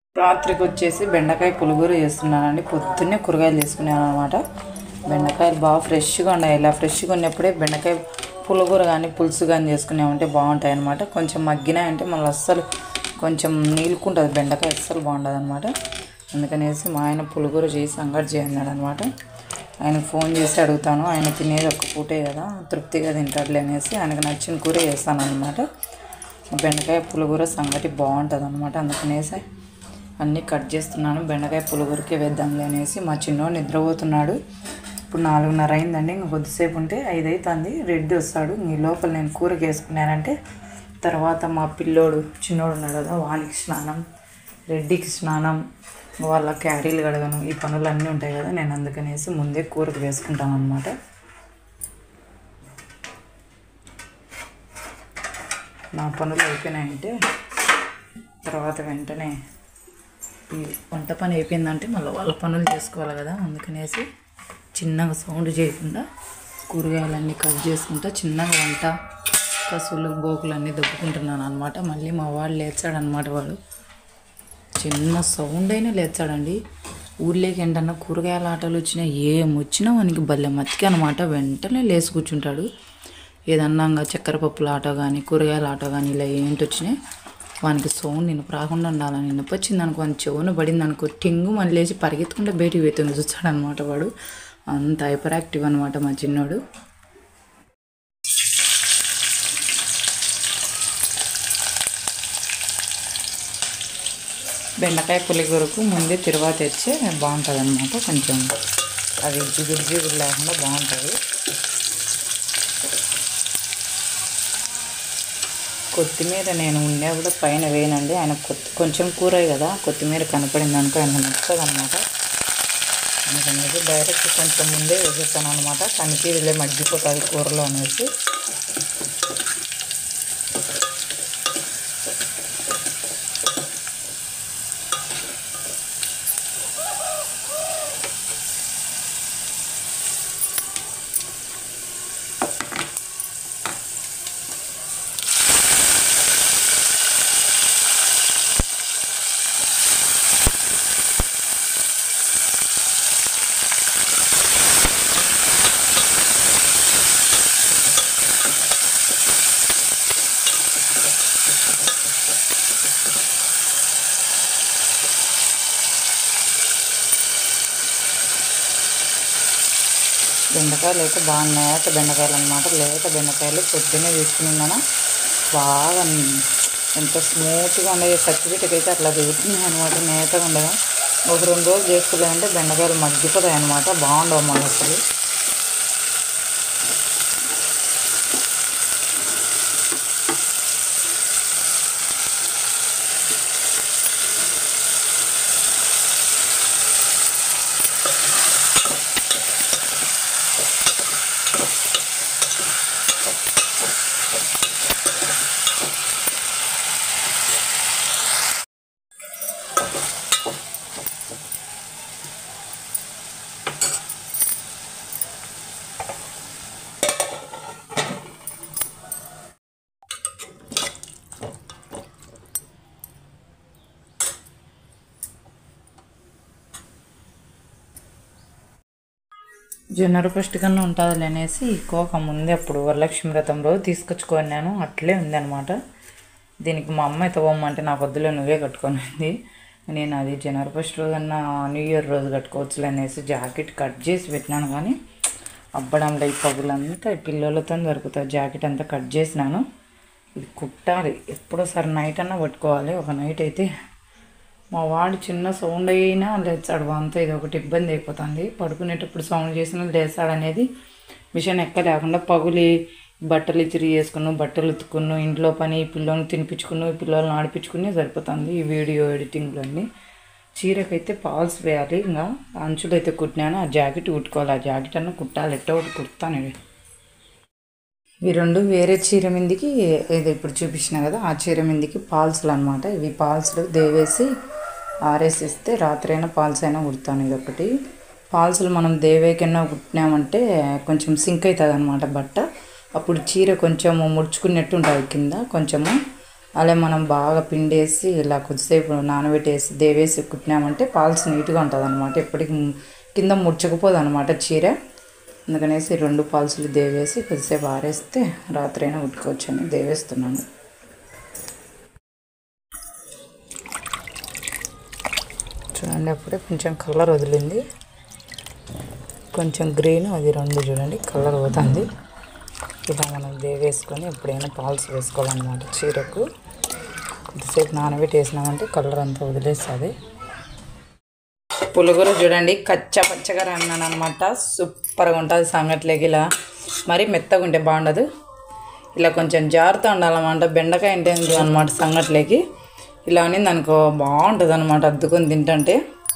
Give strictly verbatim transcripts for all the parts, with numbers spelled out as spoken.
రాత్రికి వచ్చేసి బెండకాయ పులిగూర చేస్తున్నానండి. పొద్దున్నే కూరగాయలు తీసుకున్నాను అనమాట. బెండకాయలు బాగా ఫ్రెష్గా ఉన్నాయి. ఇలా ఫ్రెష్గా ఉన్నప్పుడే బెండకాయ పులిగూర కానీ పులుసు కానీ చేసుకున్నామంటే బాగుంటాయి అనమాట. కొంచెం మగ్గినాయంటే మళ్ళీ అస్సలు కొంచెం నీలుకుంటుంది బెండకాయ, అస్సలు బాగుంటుంది అనమాట. అందుకనేసి మా ఆయన పులిగూర చేసి అంగడి చేయన్నాడు అనమాట. ఆయనకు ఫోన్ చేసి అడుగుతాను. ఆయన తినేది ఒక్క పూటే కదా, తృప్తిగా తింటాడులే అనేసి ఆయనకు నచ్చిన కూర చేస్తాను అనమాట. బెండకాయ పులిగూర సంగటి బాగుంటుంది అనమాట. అందుకనేసి అన్నీ కట్ చేస్తున్నాను. బెండకాయ పులిగూరకే వేద్దాంలే అనేసి. మా చిన్నోడు నిద్రపోతున్నాడు. ఇప్పుడు నాలుగున్నర అయిందండి. ఇంక కొద్దిసేపు ఉంటే ఐదు అవుతుంది. రెడ్డి వస్తాడు. ఈ లోపల నేను కూరకి వేసుకున్నానంటే తర్వాత మా పిల్లోడు చిన్నోడు ఉన్నాడు కదా, వానికి స్నానం, రెడ్డికి స్నానం, వాళ్ళ క్యారీలు కడగను, ఈ పనులు అన్నీ ఉంటాయి కదా. నేను అందుకనేసి ముందే కూరకు వేసుకుంటాను అనమాట. నా పనులు అయిపోయినాయంటే తర్వాత వెంటనే ఈ వంట పని అయిపోయిందంటే మళ్ళీ వాళ్ళ పనులు చేసుకోవాలి కదా. అందుకనేసి చిన్నగా సౌండ్ చేయకుండా కూరగాయలన్నీ కట్ చేసుకుంటా చిన్నగా వంట కసులు బోకులు అన్నీ దొబ్బుకుంటున్నాను అనమాట. మళ్ళీ మా వాడు లేచాడనమాట. వాడు చిన్న సౌండ్ అయినా లేచాడండి. ఊర్లోకి ఏంటన్నా కూరగాయల ఆటలు వచ్చినా ఏం వచ్చినా వానికి భలే మతికి అనమాట. వెంటనే లేచి కూర్చుంటాడు. ఏదన్నా ఇంకా చక్కెర పప్పుల ఆటో కానీ కూరగాయల ఆటో కానీ ఇలా ఏంటి వచ్చినాయి వానికి సౌండ్ నిన్ను రాకుండా ఉండాలని నిన్నపు వచ్చింది అనుకో, అని చెవున పడింది అనుకో, టింగు మళ్ళీ లేచి పరిగెత్తుకుంటే బయటికి పోతుంది చూస్తాడనమాట. వాడు అంత హైపర్ యాక్టివ్ అనమాట మా చిన్నోడు. బెండకాయ పులిగూరకు ముందే తిరువాత తెచ్చే బాగుంటుంది అనమాట. కొంచెం అది జిగురు జిగురు లేకుండా బాగుంటుంది. కొత్తిమీర నేను ఉండే కూడా పైన వేయనండి. ఆయన కొత్తి కొంచెం కూర కదా, కొత్తిమీర కనపడింది అనుకో ఆయన నచ్చదు అనమాట. అందుకనేసి డైరెక్ట్ కొంచెం ముందే వేసేస్తాను అనమాట. కనిపీరులే మగ్గిపోతుంది కూరలో అనేసి. బెండకాయలు అయితే బాగా నేత బెండకాయలు అనమాట. లేత బెండకాయలు పొద్దున్నే తీసుకున్నాను. బాగా ఎంత స్మూత్గా ఉండే సర్టిఫికెట్ అయితే అట్లా దిగుతున్నాయి అనమాట. నేతగా ఉండగా ఒక రెండు రోజులు చేసుకోలేదంటే బెండకాయలు మగ్గిపోతాయి అనమాట. బాగుండవు మళ్ళీ అసలు. జనవరి ఫస్ట్ కన్నా ఉంటుంది అనేసి కోక ముందే అప్పుడు వరలక్ష్మి వ్రతం రోజు తీసుకొచ్చుకున్నాను. అట్లే ఉందన్నమాట. దీనికి మా అమ్మ అయితే పోమ్మంటే నాకు వద్దులే నువ్వే కట్టుకునింది. నేను అది జనవరి ఫస్ట్ రోజు అన్నా న్యూ ఇయర్ రోజు కట్టుకోవచ్చులే అనేసి జాకెట్ కట్ చేసి పెట్టినాను. కానీ అబ్బడంలో ఈ పగులంతా పిల్లలతో దొరుకుతుంది. జాకెట్ అంతా కట్ చేసినాను. ఇది కుట్టాలి. ఎప్పుడోసారి నైట్ అన్నా పట్టుకోవాలి. ఒక నైట్ అయితే మా వాడు చిన్న సౌండ్ అయినా లేచాడు. అంతా ఇది ఒకటి ఇబ్బంది అయిపోతుంది. పడుకునేటప్పుడు సౌండ్ చేసినా లేచాడు అనేది మిషన్ ఎక్క లేకుండా పగులి బట్టలు ఇచ్చిరి చేసుకున్నాను, బట్టలు ఉతుక్కున్నాను, ఇంట్లో పని పిల్లల్ని తినిపించుకున్నాను, పిల్లల్ని ఆడిపించుకునే సరిపోతుంది ఈ వీడియో ఎడిటింగ్లో అన్నీ. చీరకైతే పాల్స్ వేయాలి. ఇంకా అంచులు అయితే కుట్టినాను. ఆ జాకెట్ కుట్టుకోవాలి. ఆ జాకెట్ అన్న కుట్టాలి. ఎట్టో ఒకటి కుడతాను. ఇవి ఇవి రెండు వేరే చీర మీదకి ఇది ఇప్పుడు చూపించిన కదా ఆ చీర మీదకి పాల్స్లు అనమాట. ఇవి పాల్స్లు దేవేసి ఆరేసిస్తే రాత్రి అయినా పాల్స్ అయినా కుడతాను. ఇది ఒకటి పాల్స్లు మనం దేవేకన్నా కుట్టినామంటే కొంచెం సింక్ అవుతుంది అనమాట బట్ట. అప్పుడు చీర కొంచెము ముడుచుకున్నట్టు ఉంటుంది కింద కొంచెము. అలా మనం బాగా పిండేసి ఇలా కొద్దిసేపు నానబెట్టేసి దేవేసి కుట్టినామంటే పాల్స్ నీట్గా ఉంటుంది అనమాట. ఎప్పటికి కింద ముడ్చకపోదు అనమాట చీర. అందుకనేసి రెండు పాల్సులు దేవేసి కొద్దిసేపు ఆరేస్తే రాత్రి అయినా ఉట్టుకోవచ్చు అని దేవేస్తున్నాను. చూడండి అప్పుడే కొంచెం కలర్ వదిలింది, కొంచెం గ్రీన్ అది రెండు చూడండి కలర్ అవుతుంది. ఇలా మనం దేవేసుకొని ఎప్పుడైనా పాల్స్ వేసుకోవాలన్నమాట. చీరకు కొద్దిసేపు నానబెట్టి వేసినామంటే కలర్ అంతా వదిలేస్తుంది. పులిగూర చూడండి కచ్చా పచ్చగా అన్నాను అనమాట. సూపర్గా ఉంటుంది సంగట్లేకి. ఇలా మరీ మెత్తగా ఉంటే బాగుండదు, ఇలా కొంచెం జారుతూ ఉండాలన్నమాట. బెండకాయ అంటే అనమాట సంగట్లేకి. ఇలా అనేది అనుకో బాగుంటుంది అనమాట అద్దుకొని తింటుంటే.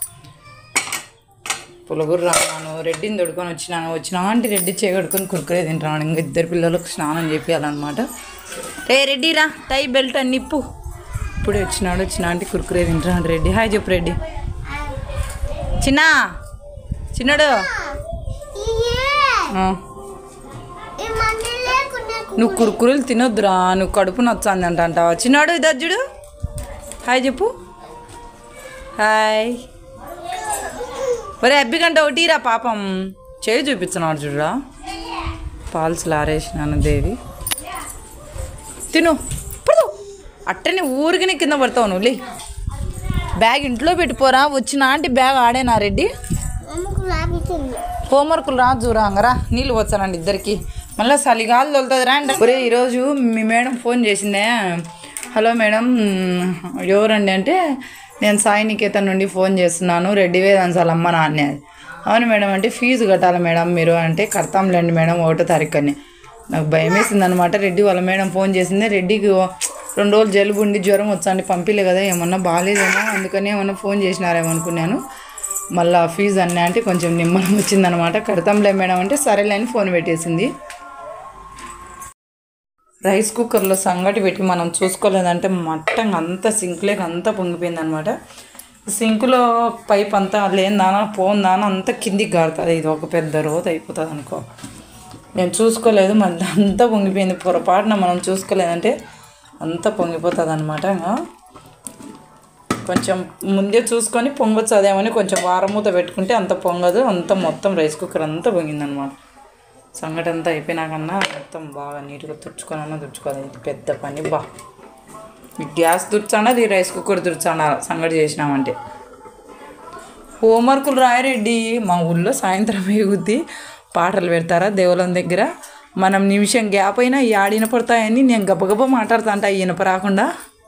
పులిగూర రాను రెడ్డిని తొడుకొని వచ్చినాను. వచ్చినా అంటే రెడ్డి చేయగడుకొని కురుకురే తింటున్నాను. ఇంకా ఇద్దరు పిల్లలకు స్నానం చేయాలన్నమాట. రే రెడ్డి రా, టై బెల్ట్ అన్ని ఇప్పు. ఇప్పుడే వచ్చినాడు. వచ్చినా అంటే కురుకురే తింటున్నాడు రెడ్డి. హాయ్ చెప్పు రెడ్డి. చిన్న చిన్నడు నువ్వు కురుకురులు తినొద్దురా, నువ్వు కడుపు నచ్చాంది అంట అంటావా. చిన్నాడు ఇద్దరు హాయ్ చెప్పు. హాయ్. ఒరే అబ్బి గంట ఒకటిరా పాపం చేయి చూపించినాడు చూడరా. పాల్స్ లారేసినాను దేవి. తిను పడు. అట్టనే ఊరికినే కింద పడతావు నువ్వు. లే బ్యాగ్ ఇంట్లో పెట్టిపోరా. వచ్చిన ఆంటీ బ్యాగ్ ఆడేనా రెడ్డి. హోంవర్క్లు రాజు రాంగరా. నీళ్ళు వచ్చానండి ఇద్దరికి. మళ్ళీ చలిగాలు తోలుతుంది రా అంటే. ఒరే ఈరోజు మీ మేడం ఫోన్ చేసిందే. హలో మేడం ఎవరండి అంటే, నేను సాయి నికేతన్ నుండి ఫోన్ చేస్తున్నాను, రెడ్డి వేదాంశాలు అమ్మ నాన్నే. అవును మేడం అంటే, ఫీజు కట్టాలి మేడం మీరు అంటే, కడతాంలేండి మేడం ఒకటో తారీఖు అని. నాకు భయం వేసింది అనమాట. రెడ్డి వాళ్ళ మేడం ఫోన్ చేసింది. రెడ్డికి రెండు రోజులు జలుబు ఉండి జ్వరం వచ్చండి పంపిలే కదా, ఏమన్నా బాగాలేదేమో అందుకని ఏమన్నా ఫోన్ చేసినారేమో అనుకున్నాను. మళ్ళీ ఫీజు అన్నా అంటే కొంచెం నిమ్మలం వచ్చిందనమాట. కడతాంలే మేడం అంటే సరేలే అని ఫోన్ పెట్టేసింది. రైస్ కుక్కర్లో సంగటి పెట్టి మనం చూసుకోలేదంటే మట్టం అంతా సింక్లోకి అంతా పొంగిపోయింది అనమాట. సింకులో పైప్ అంతా లేనిదానా పోందానా అంతా కిందికి గారుతుంది. ఇది ఒక పెద్ద రోజు అయిపోతుంది అనుకో. నేను చూసుకోలేదు, మళ్ళీ అంతా పొంగిపోయింది. పొరపాటున మనం చూసుకోలేదంటే అంతా పొంగిపోతుంది అనమాట. కొంచెం ముందే చూసుకొని పొంగొచ్చు అదేమని కొంచెం వారమూత పెట్టుకుంటే అంత పొంగదు. అంత మొత్తం రైస్ కుక్కర్ అంతా పొంగిందనమాట. సంగటి అంతా అయిపోయినాకన్నా మొత్తం బాగా నీట్గా తుడుచుకొని తుడుచుకోవాలి. ఇది పెద్ద పని బా. ఈ గ్యాస్ తుడిచాడా ఈ రైస్ కుక్కర్ తుడిచాడా సంగటి చేసినామంటే. హోంవర్కులు రాయరెడ్డి. మా ఊళ్ళో సాయంత్రం ఎగుద్ది పాటలు పెడతారా దేవులం దగ్గర. మనం నిమిషం గ్యాప్ అయినా ఈ ఆడిన పడతాయని నేను గబగబా మాట్లాడుతా అంట ఈయనప రాకుండా.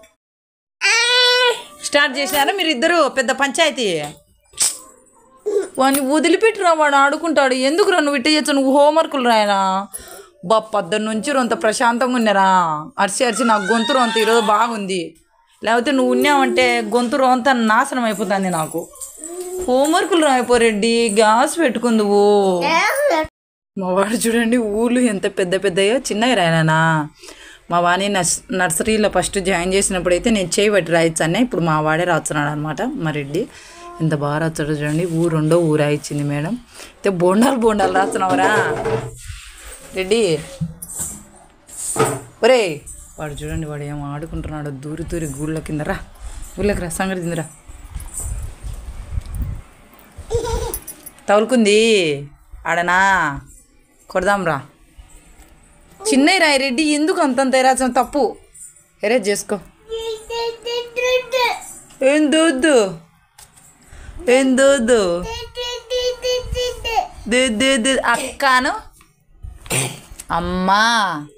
స్టార్ట్ చేసినారా మీరు ఇద్దరు పెద్ద పంచాయతీ. వాడిని వదిలిపెట్టిరా, వాడు ఆడుకుంటాడు. ఎందుకురా నువ్వు ఇట్ట చేస్తావు. నువ్వు హోంవర్కులు రాయనా బా. పొద్దున్న నుంచి రొంత ప్రశాంతంగా ఉన్నారా. అరిచి అరిచి నాకు గొంతు రొంత ఈరోజు బాగుంది. లేకపోతే నువ్వు ఉన్నావంటే గొంతు రొంత నాశనం అయిపోతుంది నాకు. హోంవర్కులు రాయిపోరెడ్డి, గ్యాస్ పెట్టుకుందువు. మా వాడు చూడండి ఊళ్ళు ఎంత పెద్ద పెద్దయో చిన్నగా రాయనా. మా వాణి నర్స్ నర్సరీలో ఫస్ట్ జాయిన్ చేసినప్పుడు అయితే నేను చేయి పట్టి రాయించాను. ఇప్పుడు మా వాడే రాస్తున్నాడు అనమాట. మా రెడ్డి ఎంత బాగా రాస్తాడో చూడండి. ఊరు రెండో ఊరు రాయించింది మేడం. అయితే బోండాలు బోండాలు రాస్తున్నావురా రెడ్డి. ఒరే వాడు చూడండి వాడు ఏమో ఆడుకుంటున్నాడు. దూరి దూరి గూళ్ళ కింద రా, గూళ్ళకి రా, సంగతి తిందిరా. తగులుకుంది ఆడనా, కొడదాంరా. చిన్నవి రాయి రెడ్డి, ఎందుకు అంతంత రాసిన తప్పు. ఎరేజ్ చేసుకో. ఏం దూద్దు ఏం దూద్దు అక్కను అమ్మా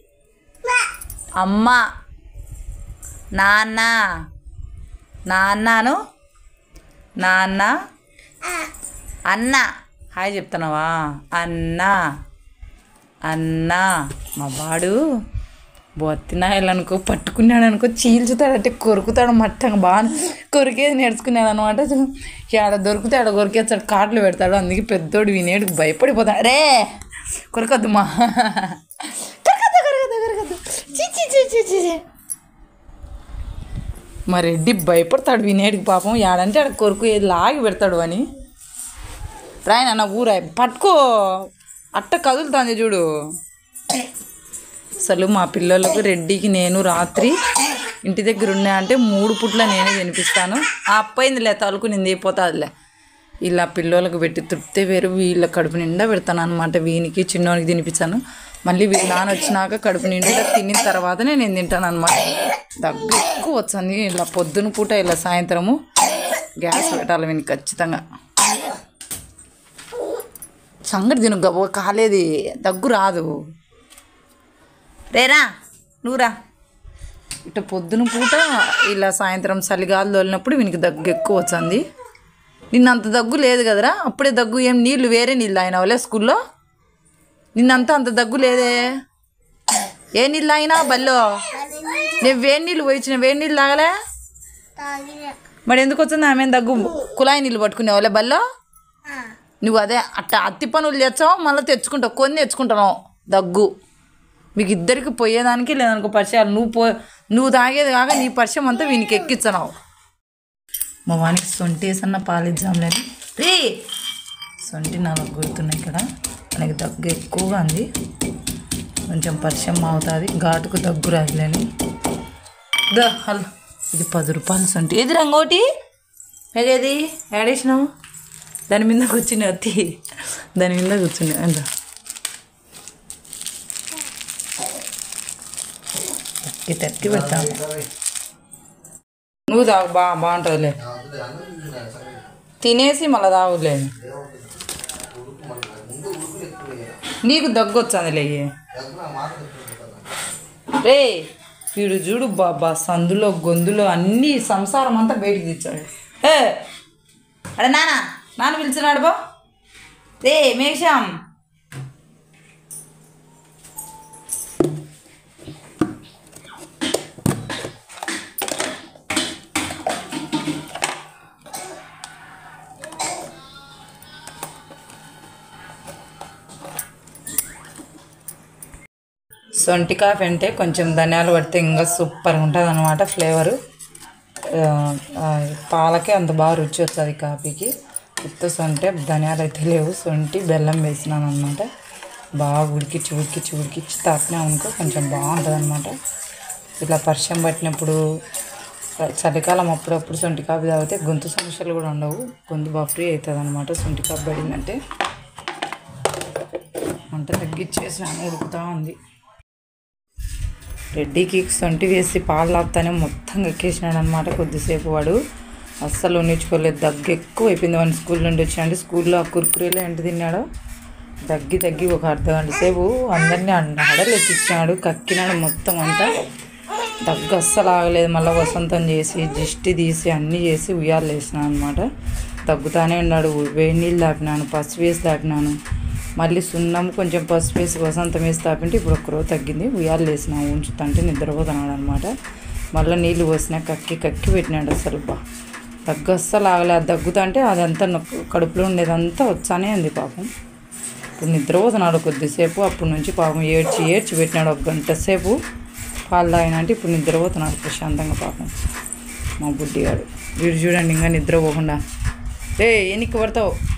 అమ్మ నాన్న నాన్నను నాన్న అన్న. హాయ్ చెప్తున్నావా. అన్న అన్న. మా వాడు బొత్తినాయలు అనుకో పట్టుకున్నాడు అనుకో చీల్చుతాడంటే కొరుకుతాడు. మట్టంగా బాగా కొరికేది నేర్చుకున్నాడు అనమాట. ఆడ దొరికితే ఆడ కొరికేస్తాడు, కాట్లు పెడతాడు. అందుకే పెద్దోడు వినేటికి భయపడిపోతాడు. రే కొరకద్దు మా కొరకద్దు కొరకద్దు కొరకద్దు చిచి చిచి చిచి. మా రెడ్డి భయపడతాడు వినేటికి పాపం. ఆడంటే ఆడ కొరకు ఏది లాగి పెడతాడు అని. రాయన నా ఊరాయి పట్టుకో అట్ట కదులుతుంది చూడు. అసలు మా పిల్లలకు రెడ్డికి నేను రాత్రి ఇంటి దగ్గర ఉన్నాయంటే మూడు పుట్ల నేనే తినిపిస్తాను. ఆ అప్పయిందిలే తలుకు నింది అయిపోతుందిలే. ఇలా పిల్లలకు పెట్టి తృప్తే వేరు. వీళ్ళ కడుపు నిండా పెడతాను అనమాట. వీనికి చిన్నోనికి తినిపించాను. మళ్ళీ వీళ్ళ నాన్న వచ్చినాక కడుపు నిండా తినిన తర్వాతనే నేను తింటాను అనమాట. దగ్గు ఎక్కువ వచ్చింది. ఇలా పొద్దున పూట ఇలా సాయంత్రము గ్యాస్ పెట్టాలి వీనికి ఖచ్చితంగా. సంగటి తిను గబో కాలేది, దగ్గు రాదు. రేరా నువ్వురా. ఇట్లా పొద్దున పూట ఇలా సాయంత్రం చలిగాలు తోలినప్పుడు వీనికి దగ్గు ఎక్కువ వచ్చింది. నిన్నంత దగ్గు లేదు కదరా. అప్పుడే దగ్గు ఏం నీళ్ళు వేరే నీళ్ళు అయినా వాళ్ళే స్కూల్లో. నిన్నంతా అంత దగ్గు లేదే. ఏ నీళ్ళు అయినా బల్లో నేను వేడి నీళ్ళు పోయించిన వేడి నీళ్ళు తాగలే. మరి ఎందుకు వచ్చింది ఆమె దగ్గు? కుళాయి నీళ్ళు పట్టుకునేవాళ్ళే బల్లో. నువ్వు అదే అట్టా అత్తి పనులు తెచ్చావు, మళ్ళీ తెచ్చుకుంటావు. కొన్ని తెచ్చుకుంటావు దగ్గు. మీకు ఇద్దరికి పోయేదానికి లేదనుకో పరిచయాలు. నువ్వు పో నువ్వు తాగేది కాక నీ పరిచయం అంతా వీనికి ఎక్కించనావు. మా వానికి సొంటి వేసన్న పాలిద్దాంలేని రీ. సొంటి నాలుగు గుర్తున్నాయి ఇక్కడ. మనకి దగ్గు ఎక్కువగా ఉంది. కొంచెం పరిచయం అవుతుంది. ఘాటుకు దగ్గు రాదులేని. దా హలో ఇది పది రూపాయలు సొంటి. ఏది రంగోటి ఏదేది ఏడేసినావు? దాని మీద కూర్చుని అత్తి దాని మీద కూర్చుని ఎంత తక్కి తక్కి పెడతాను. నువ్వు తాగు బా బాగుంటుందిలే. తినేసి మళ్ళీ తాగులే. నీకు దగ్గు వచ్చిందిలే. రే వీడు చూడు బాబా సందులో గొంతులో అన్నీ సంసారం అంతా బయటికి తెచ్చాడు. ఏ అడే నాన్న నాన్న పిలిచినాడు బా. రే మేషాం సొంటి కాఫీ అంటే కొంచెం ధనియాలు పడితే ఇంకా సూపర్గా ఉంటుంది అనమాట. ఫ్లేవరు పాలకే అంత బాగా రుచి వస్తుంది కాఫీకి. ఉత్త సొంటి ధనియాలు అయితే లేవు. సొంటి బెల్లం వేసినాను అనమాట. బాగా ఉడికిచ్చి ఉడికిచ్చి ఉడికిచ్చి తాకినా అనుకో కొంచెం బాగుంటుంది అనమాట. ఇట్లా వర్షం పట్టినప్పుడు చలికాలం అప్పుడప్పుడు సొంటి కాఫీ తాగితే గొంతు సమస్యలు కూడా ఉండవు. గొంతు బాగా ఫ్రీ అవుతుంది అనమాట. సొంటి కాఫీ పడిందంటే వంట తగ్గిచ్చేసినాను. ఉడుకుతూ ఉంది. రెడ్డికి సొంటి వేసి పాలు లాపుతానే మొత్తం ఎక్కేసినాడు అనమాట. కొద్దిసేపు వాడు అస్సలు ఉండించుకోలేదు. దగ్గు ఎక్కువ అయిపోయింది. వాడిని స్కూల్ నుండి వచ్చినాడు. స్కూల్లో ఆ కుర్కురేలో ఎంట తిన్నాడు. దగ్గి తగ్గి ఒక అర్ధ గంట సేపు అందరినీ హడలు ఎక్కించినాడు. కక్కినాడు మొత్తం అంతా. దగ్గు అస్సలు ఆగలేదు. మళ్ళీ వసంతం చేసి దిష్టి తీసి అన్నీ చేసి ఉయ్యాలు వేసినాను అనమాట. దగ్గుతానే ఉన్నాడు. వేడి నీళ్ళు తాపినాను, పసుపు వేసి తాపినాను. మళ్ళీ సున్నం కొంచెం పసుపు వేసి వసంతం వేసి తాపింటే ఇప్పుడు ఒక రోజు తగ్గింది. ఉయ్యాలు వేసినా ఉంచుతుంటే నిద్రపోతున్నాడు అనమాట. మళ్ళీ నీళ్ళు పోసినా కక్కి కక్కి పెట్టినాడు. అసలు బా దగ్గు అస్సలు ఆగలే. అది దగ్గుతుంటే అదంతా కడుపులో ఉండేదంతా వచ్చానే ఉంది పాపం. ఇప్పుడు నిద్రపోతున్నాడు కొద్దిసేపు. అప్పటి నుంచి పాపం ఏడ్చి ఏడ్చి పెట్టినాడు ఒక గంట సేపు. పాలు తాగినంటే ఇప్పుడు నిద్రపోతున్నాడు ప్రశాంతంగా పాపం మా బుడ్డిగాడు. వీడు చూడండి ఇంకా నిద్రపోకుండా. రే ఎన్నికి పడతావు.